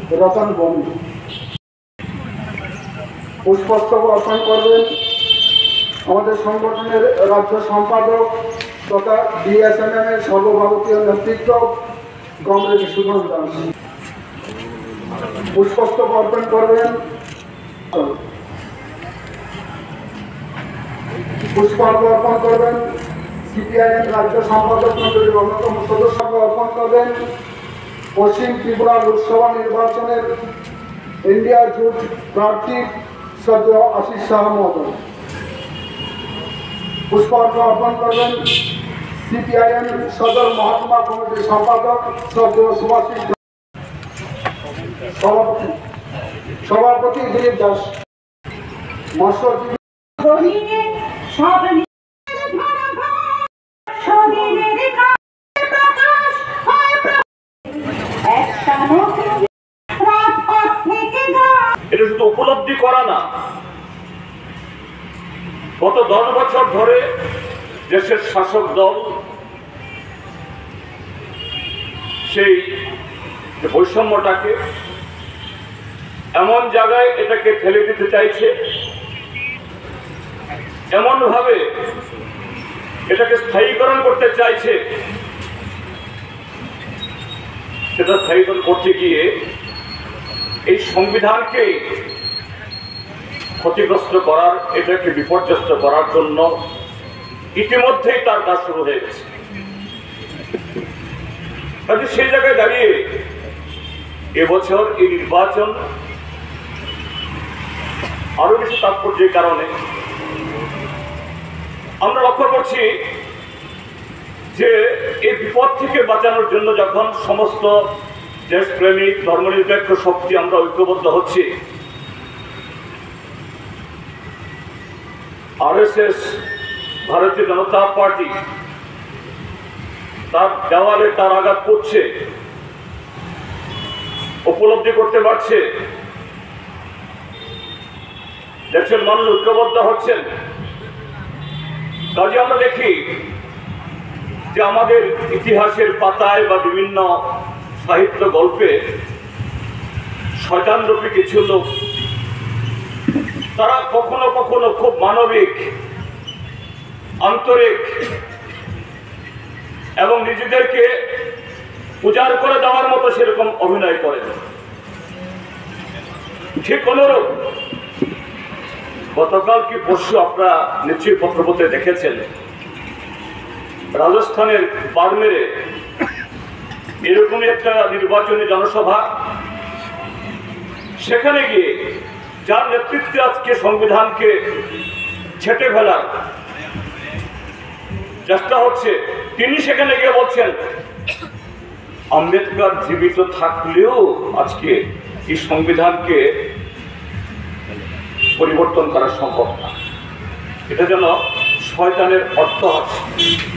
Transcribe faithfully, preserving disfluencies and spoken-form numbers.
রতন বন্ধু। পুষ্পস্তবক অর্পণ করবেন আমাদের সংগঠনের রাজ্য সম্পাদক তথা ডিএসএমএম এর সর্বভারতীয় নেতৃত্ব কমরেড সুধন দাস। পুষ্পস্তবক অর্পণ করবেন পুষ্পার্ঘ অর্পণ করবেন সিপিআইএম রাজ্য সম্পাদক মন্ডলীর অন্যতম সদস্য অর্পণ করবেন পশ্চিম ত্রিপুরা লোকসভা নির্বাচনের ইন্ডিয়া জোট প্রার্থী শ্রদ্ধেয় আশিস শাহ মহোদয়। পুষ্পার্ঘ অর্পণ করবেন সিপিআইএম সদর মহকুমা কমিটির সম্পাদক শ্রদ্ধেয় সুভাষিস সভাপতি সভাপতি দিলীপ দাস। মৎস্যজীবী এটা শুধু উপলব্ধি করা না, গত দশ বছর ধরে দেশের শাসক দল সেই বৈষম্যটাকে এমন জায়গায় এটাকে ঠেলে দিতে চাইছে, এমন ভাবে এটাকে স্থায়ীকরণ করতে চাইছে, সেটা স্থায়ীকরণ করতে গিয়ে এই সংবিধানকে ক্ষতিগ্রস্ত করার, এটাকে বিপর্যস্ত করার জন্য ইতিমধ্যেই তার কাজ শুরু হয়ে গেছে। কাজে সেই জায়গায় দাঁড়িয়ে এবছর এই নির্বাচন আরো বেশি তাৎপর্যের কারণে আমরা লক্ষ্য করছি যে এই বিপদ থেকে বাঁচানোর জন্য যখন সমস্ত দেশপ্রেমিক ধর্মনিরপেক্ষ শক্তি আমরা ঐক্যবদ্ধ হচ্ছি, আরএসএস ভারতীয় জনতা পার্টি তার দেওয়ালে তার আঘাত করছে, উপলব্ধি করতে পারছে, দেশের মানুষ ঐক্যবদ্ধ হচ্ছেন। কাজে আমরা দেখি যে আমাদের ইতিহাসের পাতায় বা বিভিন্ন সাহিত্য গল্পে শয়তানরূপী কিছু লোক, তারা কখনো কখনো খুব মানবিক, আন্তরিক এবং নিজেদেরকে উজাড় করে দেওয়ার মতো সেরকম অভিনয় করে। ঠিক অনুরূপ গতকাল কি পরশু আপনারা নিশ্চয়ই পত্রপত্রে দেখেছেন, রাজস্থানের বাড়মেরে এরকমই একটা নির্বাচনী জনসভা, সেখানে গিয়ে যার নেতৃত্বে আজকে সংবিধানকে ছেঁটে ফেলার চেষ্টা হচ্ছে, তিনি সেখানে গিয়ে বলছেন আম্বেদকর জীবিত থাকলেও আজকে এই সংবিধানকে পরিবর্তন করা সম্ভব না। এটা যেন শয়তানের অর্থ আছে।